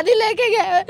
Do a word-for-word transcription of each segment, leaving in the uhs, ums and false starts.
बाद ही लेके गए।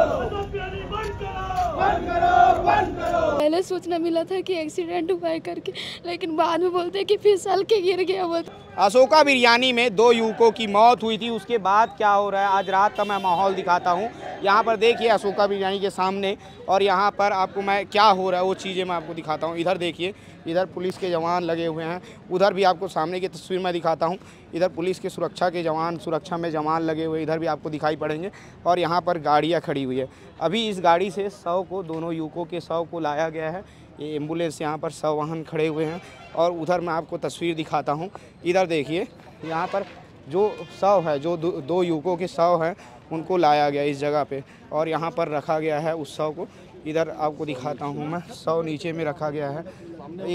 पहले सूचना मिला था कि एक्सीडेंट हुआ है करके, लेकिन बाद में बोलते हैं कि फिसल के गिर गया वो। अशोका बिरयानी में दो युवकों की मौत हुई थी, उसके बाद क्या हो रहा है आज रात का मैं माहौल दिखाता हूँ। यहाँ पर देखिए अशोका बिरयानी के सामने, और यहाँ पर आपको मैं क्या हो रहा है वो चीज़ें मैं आपको दिखाता हूँ। इधर देखिए, इधर पुलिस के जवान लगे हुए हैं, उधर भी आपको सामने की तस्वीर में दिखाता हूँ। इधर पुलिस के सुरक्षा के जवान सुरक्षा में जवान लगे हुए इधर भी आपको दिखाई पड़ेंगे, और यहाँ पर गाड़ियाँ खड़ी हुई है। अभी इस गाड़ी से शव को, दोनों युवकों के शव को लाया गया है। ये एम्बुलेंस यहाँ पर शव वाहन खड़े हुए हैं, और उधर मैं आपको तस्वीर दिखाता हूँ। इधर देखिए, यहाँ पर जो शव है, जो दो, दो युवकों के शव हैं उनको लाया गया इस जगह पे, और यहाँ पर रखा गया है उस शव को। इधर आपको दिखाता हूँ मैं, शव नीचे में रखा गया है। ये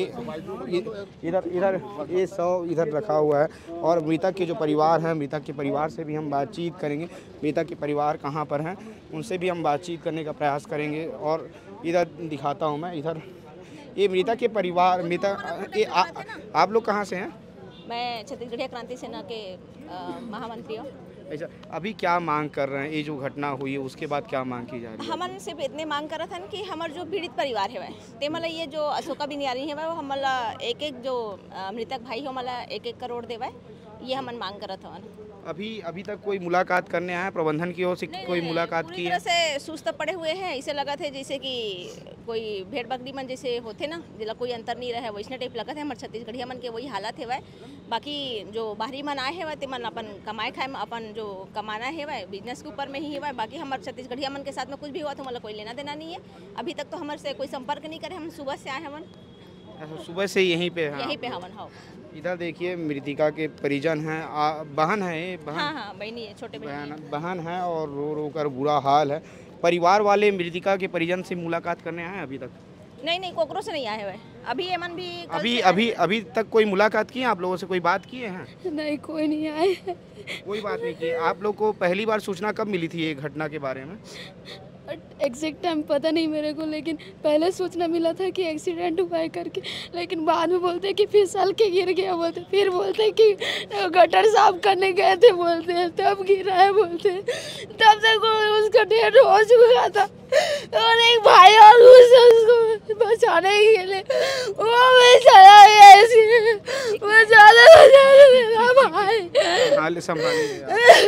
इधर इधर ये शव इधर रखा हुआ है, और मृतक के जो परिवार हैं, मृतक के परिवार से भी हम बातचीत करेंगे। मृतक के परिवार कहाँ पर हैं उनसे भी हम बातचीत करने का प्रयास करेंगे। और इधर दिखाता हूँ मैं, इधर ये मृतक के परिवार, मृतक ये आ, आप लोग कहाँ से हैं? मैं छत्तीसगढ़िया क्रांति सेना के महामंत्री हूँ। अच्छा, अभी क्या मांग कर रहे हैं? ये जो घटना हुई है उसके बाद क्या मांग की जा रही है? हमन सिर्फ इतने मांग करत हन कि हमार जो पीड़ित परिवार है ते मला ये जो अशोका बिरयानी है वो हमला एक एक जो मृतक भाई हो मला एक एक करोड़ देवे, ये हमन मांग करत हवन। अभी अभी तक कोई मुलाकात करने आया प्रबंधन की ओर से? कोई मुलाकात की है? से सुस्त पड़े हुए हैं, इसे लगा थे जैसे कि कोई भेड़ बकरी मन जैसे होते ना, जिला कोई अंतर नहीं रहे वैसने टाइप लगा थे। हमारे छत्तीसगढ़िया मन के वही हालत है। बाकी जो बाहरी मन आए है ते मन अपन कमाए खाए में अपन जो कमाना है बिजनेस के ऊपर में ही है। बाकी हमारे छत्तीसगढ़िया मन के साथ में कुछ भी हुआ तो मतलब कोई लेना देना नहीं है। अभी तक तो हमारे से कोई संपर्क नहीं करे, हम सुबह से आए हमन। अच्छा, सुबह से यहीं पे हैं? यहीं पे हमन। हाँ, इधर देखिए मृतिका के परिजन हैं, बहन है, बहन हाँ हाँ बहनी है, छोटे बहन बहन है, और रो रो कर बुरा हाल है। परिवार वाले मृतिका के परिजन से मुलाकात करने आए अभी तक? नहीं नहीं, कोकरो से नहीं आए हुए अभी। एमन भी अभी अभी अभी तक कोई मुलाकात की है आप लोगों से? कोई बात किए हैं? नहीं, कोई नहीं आए। कोई बात नहीं की। आप लोग को पहली बार सूचना कब मिली थी ये घटना के बारे में? एग्जैक्ट टाइम पता नहीं मेरे को, लेकिन पहले सूचना मिला था कि एक्सीडेंट हुआ है करके, लेकिन बाद में बोलते हैं कि फिसल के गिर गया बोलते, फिर बोलते हैं कि गटर साफ करने गए थे बोलते हैं तब गिरा है बोलते हैं। तब तक उसका डेथ हो चुका था, और एक भाई और उसको बचाने के लिए वो मैं चला गया, इसलिए बचाने बचाने मेरा भाई हाल संभालिए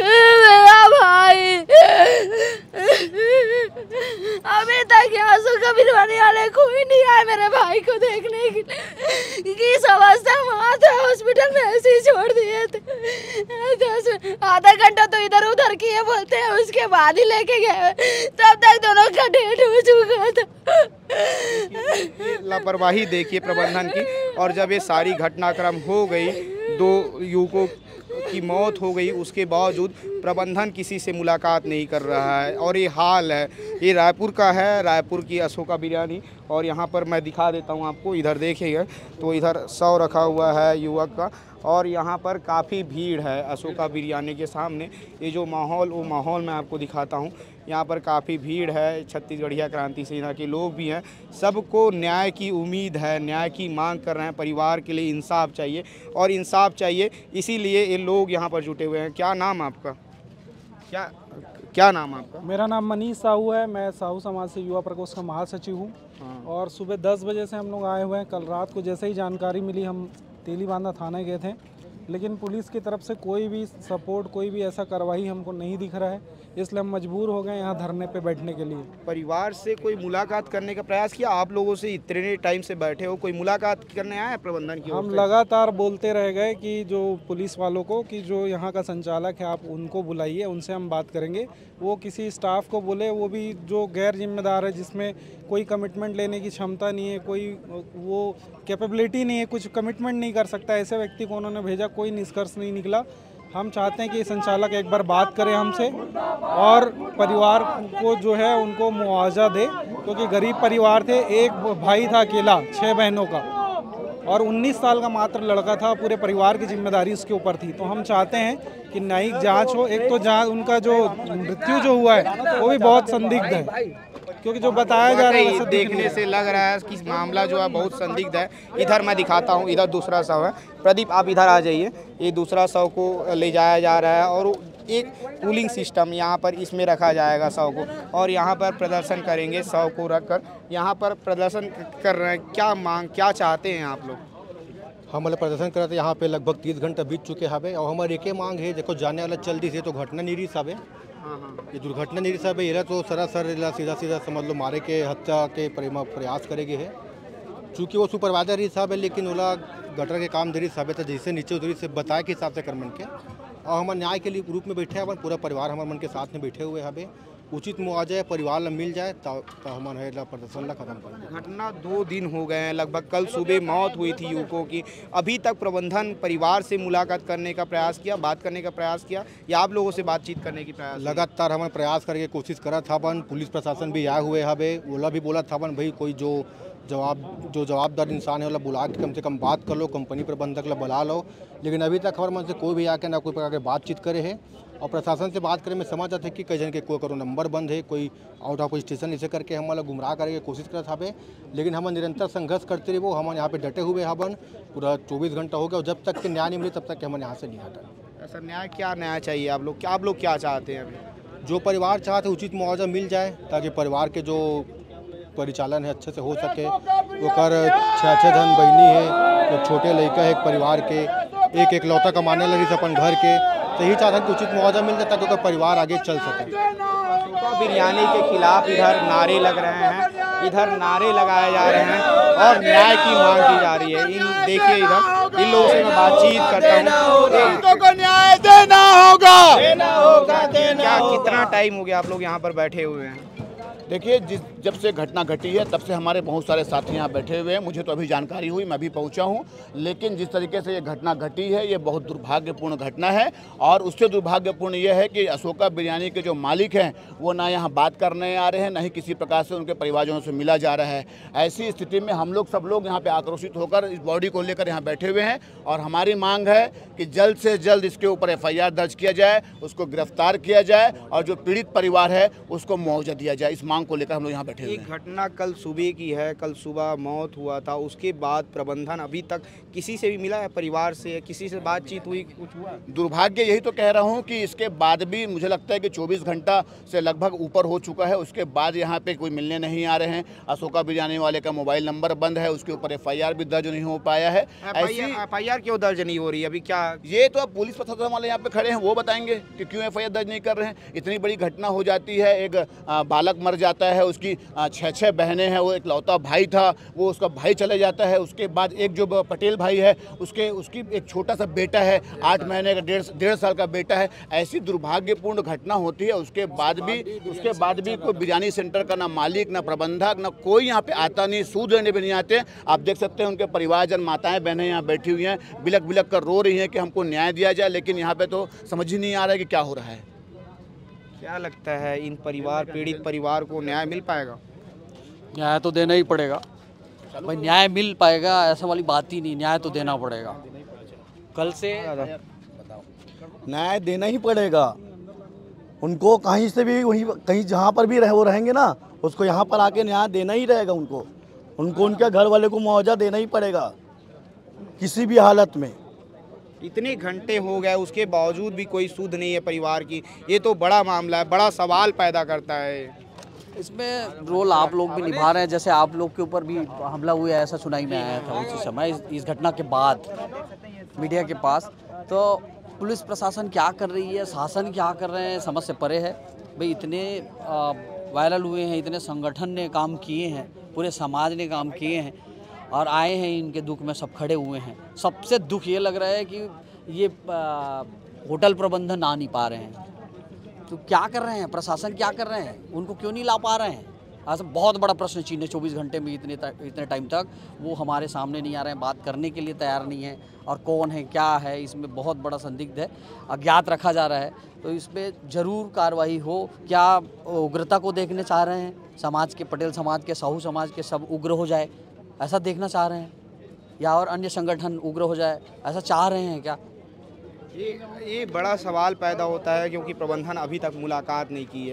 मेरा भाई अभी तक यहाँ से कभी बिरयानी वाले कोई नहीं आए मेरे भाई को देखने के लिए। की समझता वहाँ थे हॉस्पिटल में ऐसे ही छोड़ दिए थे। आधा घंटा तो इधर उधर किए बोलते हैं, उसके बाद ही लेके गए। तब तक दोनों का डेट हो चुका था। लापरवाही देखिए प्रबंधन की। और जब ये सारी घटनाक्रम हो गई, दो युवकों की मौत हो गई, उसके बावजूद प्रबंधन किसी से मुलाकात नहीं कर रहा है। और ये हाल है, ये रायपुर का है, रायपुर की अशोका बिरयानी। और यहाँ पर मैं दिखा देता हूँ आपको, इधर देखिएगा तो इधर शव रखा हुआ है युवक का, और यहाँ पर काफ़ी भीड़ है अशोका बिरयानी के सामने। ये जो माहौल, वो माहौल मैं आपको दिखाता हूँ। यहाँ पर काफ़ी भीड़ है, छत्तीसगढ़िया क्रांति सेना के लोग भी हैं। सबको न्याय की उम्मीद है, न्याय की मांग कर रहे हैं। परिवार के लिए इंसाफ चाहिए, और इंसाफ चाहिए, इसीलिए ये लोग यहाँ पर जुटे हुए हैं। क्या नाम आपका? क्या क्या नाम आपका? मेरा नाम मनीष साहू है, मैं साहू समाज से युवा प्रकोष्ठ का महासचिव हूँ। हाँ। और सुबह दस बजे से हम लोग आए हुए हैं। कल रात को जैसे ही जानकारी मिली हम तेलीबांधा थाने गए थे, लेकिन पुलिस की तरफ से कोई भी सपोर्ट, कोई भी ऐसा कार्रवाई हमको नहीं दिख रहा है, इसलिए हम मजबूर हो गए यहाँ धरने पे बैठने के लिए। परिवार से कोई मुलाकात करने का प्रयास किया? आप लोगों से इतने टाइम से बैठे हो, कोई मुलाकात करने आया है प्रबंधन की ओर से? हम लगातार बोलते रह गए कि जो पुलिस वालों को कि जो यहाँ का संचालक है आप उनको बुलाइए, उनसे हम बात करेंगे। वो किसी स्टाफ को बोले, वो भी जो गैर जिम्मेदार है, जिसमें कोई कमिटमेंट लेने की क्षमता नहीं है, कोई वो कैपेबिलिटी नहीं है, कुछ कमिटमेंट नहीं कर सकता, ऐसे व्यक्ति को उन्होंने भेजा। कोई निष्कर्ष नहीं निकला। हम चाहते हैं कि संचालक एक बार बात करे हमसे, और परिवार को जो है उनको मुआवजा दे, क्योंकि गरीब परिवार थे। एक भाई था अकेला, छः बहनों का, और उन्नीस साल का मात्र लड़का था। पूरे परिवार की जिम्मेदारी उसके ऊपर थी। तो हम चाहते हैं कि न्यायिक जांच हो। एक तो जहाँ उनका जो मृत्यु जो हुआ है वो भी बहुत संदिग्ध है, क्योंकि जो बताया जा रहा है वाकई वैसा दिख नहीं देखने रहा से लग रहा है कि मामला जो है बहुत संदिग्ध है। इधर मैं दिखाता हूँ, इधर दूसरा शव है। प्रदीप आप इधर आ जाइए। ये दूसरा शव को ले जाया जा रहा है और एक कूलिंग सिस्टम यहाँ पर इसमें रखा जाएगा शव को, और यहाँ पर प्रदर्शन करेंगे शव को रख कर। यहाँ पर प्रदर्शन कर रहे हैं, क्या मांग क्या चाहते हैं आप लोग? हम वाले प्रदर्शन करते यहाँ पे लगभग तीस घंटा बीत चुके हवे और हमारी एक मांग है, देखो जाने वाला जल्दी से तो घटना नहीं रही सब है, ये दुर्घटना नहीं रही सब है, ये तो सरासर सीधा सीधा समझ लो मारे के हत्या के प्रयास करेंगे है। चूँकि वो सुपरवाइजर ही साहब है, लेकिन ओला गटर के काम दे साहब है, तो जैसे नीचे उतरी से बताए के हिसाब से कर मन के, और हमारे न्याय के लिए रूप में बैठे हैं, पूरा परिवार हमारे मन के साथ में बैठे हुए हवे। उचित मुआवजा परिवार ला मिल जाए तो हमारे प्रदर्शन ला खत्म कर। घटना दो दिन हो गए हैं लगभग। कल सुबह मौत हुई थी युवकों की। अभी तक प्रबंधन परिवार से मुलाकात करने का प्रयास किया, बात करने का प्रयास किया, या आप लोगों से बातचीत करने की प्रयास? लगातार हमें प्रयास करके कोशिश करा था बन, पुलिस प्रशासन भी आया हुए हवे, ओला भी बोला था बन भाई कोई जो जवाब जो जवाबदार इंसान है वाला बुला के कम से कम बात कर लो, कंपनी प्रबंधक ला बुला लो, लेकिन अभी तक हमारे मन से कोई भी आके ना कोई प्रकार की बातचीत करे है। और प्रशासन से बात करें में समझ आते कि कई जन के कोई करो नंबर बंद है, कोई आउट ऑफ स्टेशन इसे करके हम वाला गुमराह करने की कोशिश करते हवे, लेकिन हम निरंतर संघर्ष करते रहे। वो हम यहाँ पे डटे हुए हवन, पूरा चौबीस घंटा हो गया, और जब तक के न्याय नहीं मिले तब तक हम यहाँ से नहीं हटा। ऐसा न्याय क्या न्याय चाहिए आप लोग? क्या आप लोग क्या चाहते हैं अभी? जो परिवार चाहते उचित मुआवजा मिल जाए, ताकि परिवार के जो परिचालन है अच्छे से हो सके। वो कर छः छः धन बहनी है, तो छोटे लड़का है एक परिवार के, एक एक लौता कमाने लगी अपन घर के, तो यही चाहते हैं कि उचित मुआवजा मिल जाए ताकि उनका परिवार आगे चल सके। अशोका बिरयानी के खिलाफ इधर नारे लग रहे हैं, इधर नारे लगाए जा रहे हैं और न्याय की मांग की जा रही है। इन देखिए इधर इन लोगों से मैं बातचीत करता हूँ। को न्याय देना होगा, देना होगा, देना क्या होगा। कितना टाइम हो गया आप लोग यहाँ पर बैठे हुए हैं? देखिए, जिस जब से घटना घटी है तब से हमारे बहुत सारे साथी यहाँ बैठे हुए हैं। मुझे तो अभी जानकारी हुई, मैं भी पहुँचा हूँ, लेकिन जिस तरीके से ये घटना घटी है ये बहुत दुर्भाग्यपूर्ण घटना है। और उससे दुर्भाग्यपूर्ण ये है कि अशोका बिरयानी के जो मालिक हैं वो ना यहाँ बात करने आ रहे हैं, ना ही किसी प्रकार से उनके परिवारजनों से मिला जा रहा है। ऐसी स्थिति में हम लोग सब लोग यहाँ पर आक्रोशित होकर इस बॉडी को लेकर यहाँ बैठे हुए हैं, और हमारी मांग है कि जल्द से जल्द इसके ऊपर एफ आई आर दर्ज किया जाए, उसको गिरफ्तार किया जाए, और जो पीड़ित परिवार है उसको मुआवजा दिया जाए। इस को लेकर हम लोग यहाँ बैठे हुए हैं। एक घटना कल सुबह की है, कल सुबह मौत हुआ था, उसके बाद प्रबंधन अभी तक किसी से भी मिला है? परिवार से किसी से बातचीत हुई, कुछ हुआ? दुर्भाग्य यही तो कह रहा हूँ कि इसके बाद भी मुझे लगता है कि चौबीस घंटा से लगभग ऊपर हो चुका है, उसके बाद यहाँ पे कोई मिलने नहीं आ रहे हैं। अशोका बिरयानी वाले का मोबाइल नंबर बंद है, उसके ऊपर एफ आई आर भी दर्ज नहीं हो पाया है। ऐसी एफ आई आर क्यों दर्ज नहीं हो रही अभी? क्या ये तो अब पुलिस प्रशासन वाले यहाँ पे खड़े हैं, वो बताएंगे कि क्यों एफ आई आर दर्ज नहीं कर रहे हैं। इतनी बड़ी घटना हो जाती है, एक बालक मर जाता है, उसकी छः छः बहनें हैं, वो एक लौता भाई था, वो उसका भाई चले जाता है, उसके बाद एक जो पटेल भाई है उसके उसकी एक छोटा सा बेटा है, आठ महीने का डेढ़ डेढ़ साल का बेटा है। ऐसी दुर्भाग्यपूर्ण घटना होती है, उसके बाद भी उसके बाद भी कोई बिरयानी सेंटर का ना मालिक, ना प्रबंधक, ना कोई यहाँ पे आता नहीं, सूद लेने भी नहीं आते। आप देख सकते हैं उनके परिवारजन, माताएं बहनें यहाँ बैठी हुई हैं, बिलक बिलक कर रो रही हैं कि हमको न्याय दिया जाए, लेकिन यहाँ पे तो समझ ही नहीं आ रहा है कि क्या हो रहा है। क्या लगता है इन परिवार पीड़ित परिवार को न्याय मिल पाएगा? न्याय तो देना ही पड़ेगा भाई, न्याय मिल पाएगा ऐसा वाली बात ही नहीं, न्याय तो देना पड़ेगा। कल से न्याय देना ही पड़ेगा उनको, कहीं से भी वहीं कहीं जहाँ पर भी रहे वो रहेंगे ना, उसको यहाँ पर आके न्याय देना ही रहेगा उनको उनको उनके घर वाले को मुआवजा देना ही पड़ेगा किसी भी हालत में। इतने घंटे हो गए उसके बावजूद भी कोई सुध नहीं है परिवार की, ये तो बड़ा मामला है, बड़ा सवाल पैदा करता है। इसमें रोल आप लोग भी निभा रहे हैं, जैसे आप लोग के ऊपर भी हमला हुआ है ऐसा सुनाई में आया था उसी समय, इस, इस घटना के बाद मीडिया के पास। तो पुलिस प्रशासन क्या कर रही है, शासन क्या कर रहे हैं, समझ से परे है भाई। इतने वायरल हुए हैं, इतने संगठन ने काम किए हैं, पूरे समाज ने काम किए हैं और आए हैं, इनके दुख में सब खड़े हुए हैं। सबसे दुख ये लग रहा है कि ये होटल प्रबंधन आ नहीं पा रहे हैं, तो क्या कर रहे हैं, प्रशासन क्या कर रहे हैं, उनको क्यों नहीं ला पा रहे हैं? ऐसा बहुत बड़ा प्रश्न चिन्ह है। चौबीस घंटे में इतने इतने टाइम तक वो हमारे सामने नहीं आ रहे हैं, बात करने के लिए तैयार नहीं है, और कौन है क्या है इसमें बहुत बड़ा संदिग्ध है, अज्ञात रखा जा रहा है। तो इसमें ज़रूर कार्रवाई हो। क्या उग्रता को देखने चाह रहे हैं, समाज के, पटेल समाज के, साहू समाज के सब उग्र हो जाए ऐसा देखना चाह रहे हैं, या और अन्य संगठन उग्र हो जाए ऐसा चाह रहे हैं क्या? ये ये बड़ा सवाल पैदा होता है, क्योंकि प्रबंधन अभी तक मुलाकात नहीं की है।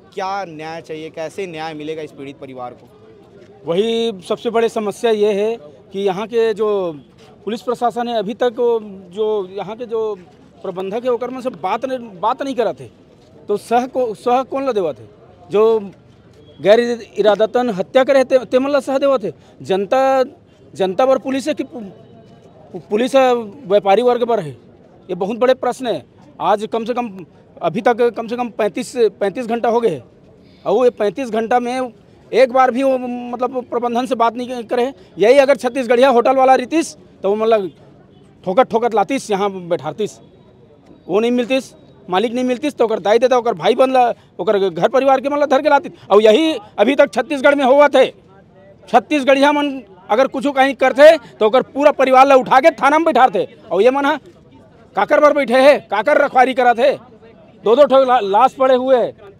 क्या न्याय चाहिए, कैसे न्याय मिलेगा इस पीड़ित परिवार को? वही सबसे बड़ी समस्या ये है कि यहाँ के जो पुलिस प्रशासन है अभी तक जो यहाँ के जो प्रबंधक है ओकर में से बात नहीं बात नहीं करा थे, तो सह को सह कौन ला देवा थे? जो गैर इरादतन हत्या करे ते, ते मन ला सह देवा थे? जनता जनता पर पुलिस है कि पुलिस व्यापारी वर्ग पर है? ये बहुत बड़े प्रश्न है। आज कम से कम अभी तक कम से कम पैंतीस पैंतीस घंटा हो गए और वो पैंतीस घंटा में एक बार भी वो मतलब प्रबंधन से बात नहीं करे। यही अगर छत्तीसगढ़िया होटल वाला रीतिस तो वो मतलब ठोकर ठोकर लातीस, यहाँ बैठातीस, वो नहीं मिलतीस, मालिक नहीं मिलतीस तो ओकर दाई देता, ओकर भाई बनला, ओकर घर परिवार के मतलब धर के लातीस। और यही अभी तक छत्तीसगढ़ में हुआ थे। छत्तीसगढ़िया मन अगर कुछ कहीं करते तो ओकर पूरा परिवार ला उठा के थाना में बैठाते। और ये मन काकर पर बैठे है, काकर रखवारी करा थे, दो दो ठो ला, लाश पड़े हुए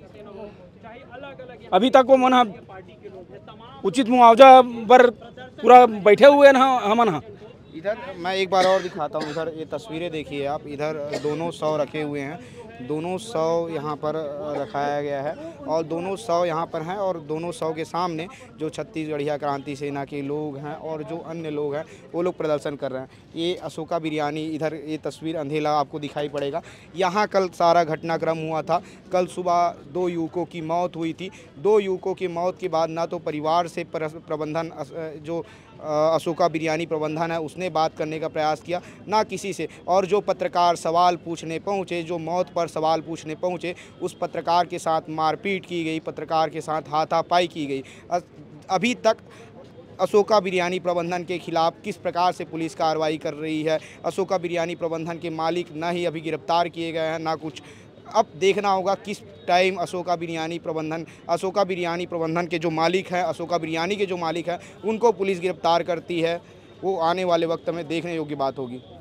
अभी तक वो मन उचित मुआवजा पर पूरा बैठे हुए ना हमन। हाँ इधर मैं एक बार और दिखाता हूँ, इधर ये तस्वीरें देखिए आप, इधर दोनों सौ रखे हुए हैं, दोनों सौ यहाँ पर रखाया गया है और दोनों सौ यहाँ पर हैं और दोनों सौ के सामने जो छत्तीसगढ़िया क्रांति सेना के लोग हैं और जो अन्य लोग हैं वो लोग प्रदर्शन कर रहे हैं। ये अशोका बिरयानी, इधर ये तस्वीर अंधेला आपको दिखाई पड़ेगा। यहाँ कल सारा घटनाक्रम हुआ था। कल सुबह दो युवकों की मौत हुई थी। दो युवकों की मौत के बाद ना तो परिवार से प्रबंधन जो अशोका बिरयानी प्रबंधन है उसने बात करने का प्रयास किया, ना किसी से। और जो पत्रकार सवाल पूछने पहुँचे, जो मौत पर सवाल पूछने पहुँचे, उस पत्रकार के साथ मारपीट की गई, पत्रकार के साथ हाथापाई की गई। अभी तक अशोका बिरयानी प्रबंधन के खिलाफ किस प्रकार से पुलिस कार्रवाई कर रही है, अशोका बिरयानी प्रबंधन के मालिक ना ही अभी गिरफ्तार किए गए हैं ना कुछ। अब देखना होगा किस टाइम अशोका बिरयानी प्रबंधन अशोका बिरयानी प्रबंधन के जो मालिक हैं, अशोका बिरयानी के जो मालिक हैं, उनको पुलिस गिरफ्तार करती है। वो आने वाले वक्त में देखने योग्य बात होगी।